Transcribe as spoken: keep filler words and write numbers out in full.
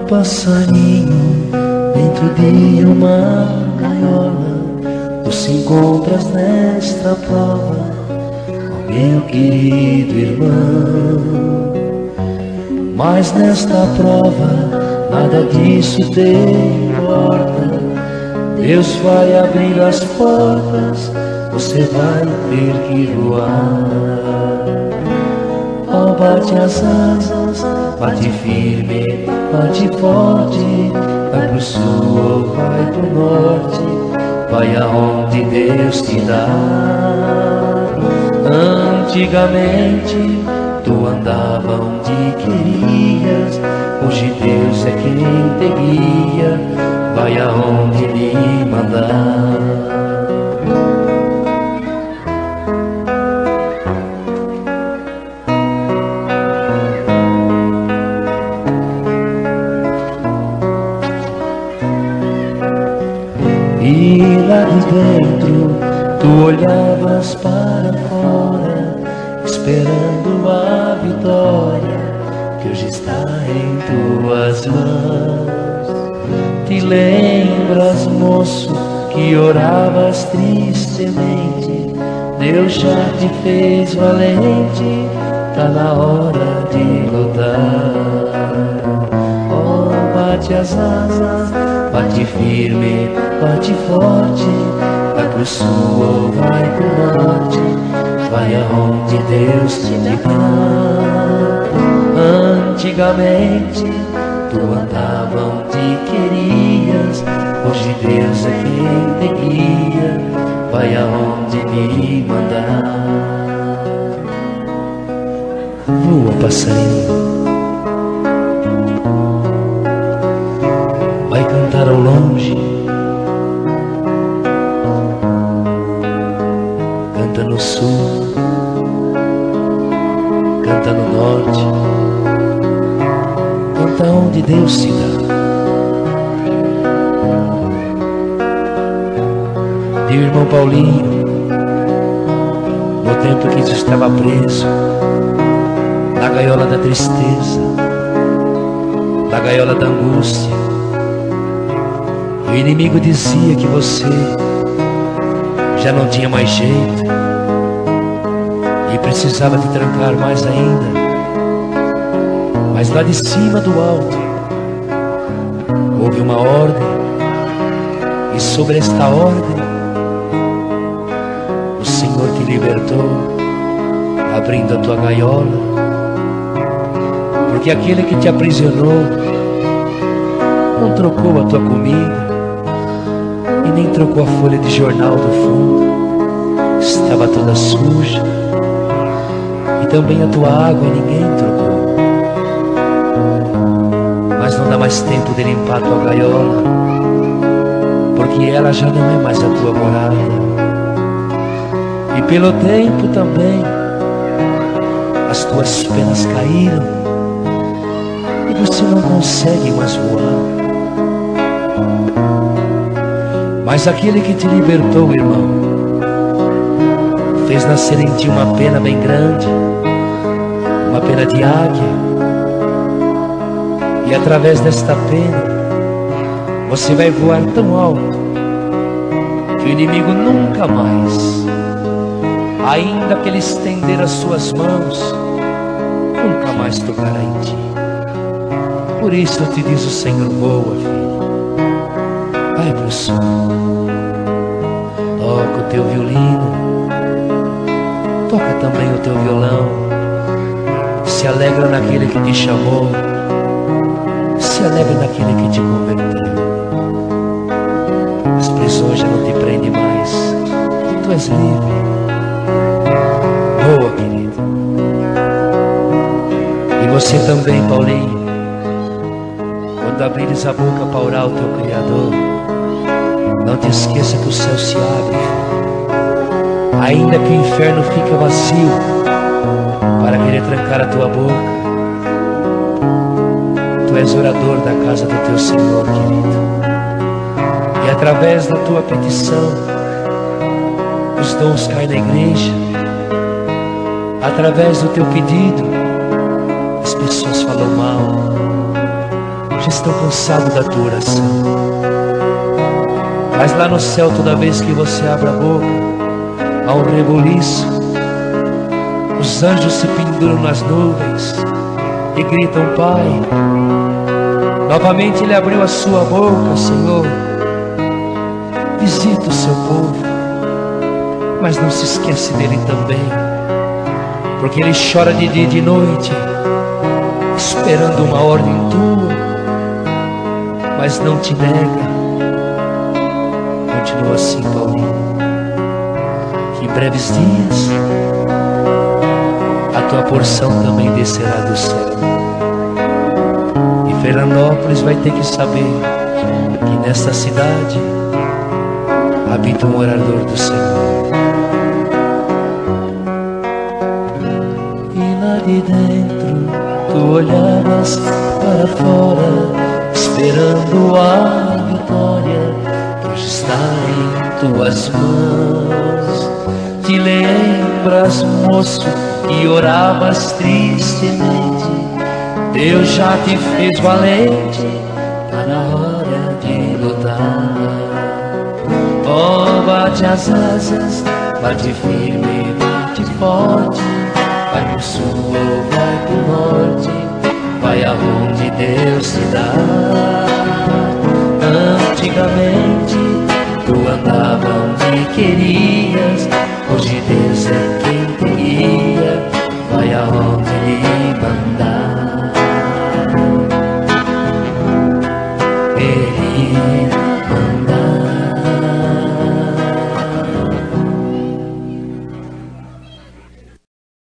Passarinho dentro de uma gaiola, tu se encontras nesta prova, ó meu querido irmão. Mas nesta prova nada disso te importa. Deus vai abrir as portas, você vai ter que voar. Ó, bate as asas, bate firme, bate forte, vai pro sul ou vai pro norte, vai aonde Deus te dá. Antigamente tu andava onde querias, hoje Deus é quem te guia, vai aonde Ele mandar. E lá de dentro tu olhavas para fora, esperando a vitória que hoje está em tuas mãos. Te lembras, moço, que oravas tristemente, Deus já te fez valente, tá na hora de lutar. Oh, bate as asas, bate firme, bate forte, vai pro sul ou vai pro norte, vai aonde Deus te indicar. Antigamente tu andava onde querias, hoje Deus é quem te guia, vai aonde Ele mandar. Voa, passarinho, vai cantar ao longe, canta no sul, canta no norte, canta onde Deus te dá. Meu irmão Paulinho, no tempo que tu estava preso na gaiola da tristeza, na gaiola da angústia, o inimigo dizia que você já não tinha mais jeito e precisava te trancar mais ainda. Mas lá de cima do alto houve uma ordem, e sobre esta ordem o Senhor te libertou, abrindo a tua gaiola, porque aquele que te aprisionou não trocou a tua comida e nem trocou a folha de jornal do fundo, estava toda suja, e também a tua água ninguém trocou. Mas não dá mais tempo de limpar a tua gaiola, porque ela já não é mais a tua morada. E pelo tempo também as tuas penas caíram e você não consegue mais voar. Mas aquele que te libertou, irmão, fez nascer em ti uma pena bem grande, uma pena de águia. E através desta pena você vai voar tão alto que o inimigo nunca mais, ainda que ele estender as suas mãos, nunca mais tocará em ti. Por isso eu te diz o Senhor: voa, filho, vai pro sul, toca o teu violino, toca também o teu violão, se alegra naquele que te chamou, se alegra naquele que te converteu. As prisões já não te prendem mais, tu és livre. Boa, querido. E você também, Paulinho, quando abrires a boca para orar ao teu Criador, não te esqueça que o céu se abre, ainda que o inferno fique vazio para querer trancar a tua boca. Tu és orador da casa do teu Senhor, querido, e através da tua petição os dons caem na igreja. Através do teu pedido as pessoas falam mal. estão cansados da tua oração. Mas lá no céu, toda vez que você abre a boca, há um reboliço. Os anjos se penduram nas nuvens e gritam: Pai. Novamente Ele abriu a sua boca: Senhor, visita o seu povo, mas não se esquece dele também, porque ele chora de dia e de noite, esperando uma ordem tua, mas não te nega. Continua assim, Paulinho, que em breves dias a tua porção também descerá do céu. E Fernandópolis vai ter que saber que nesta cidade habita o morador do Senhor. E lá de dentro tu olhavas para fora, esperando a vitória que hoje está em tuas mãos. Te lembras, moço, e oravas tristemente? Deus já te fez valente, tá na hora de lutar. Oh, bate as asas, bate firme, bate forte, vai pro sul ou vai pro norte, vai aonde Deus te dá. Antigamente tu andava onde querias,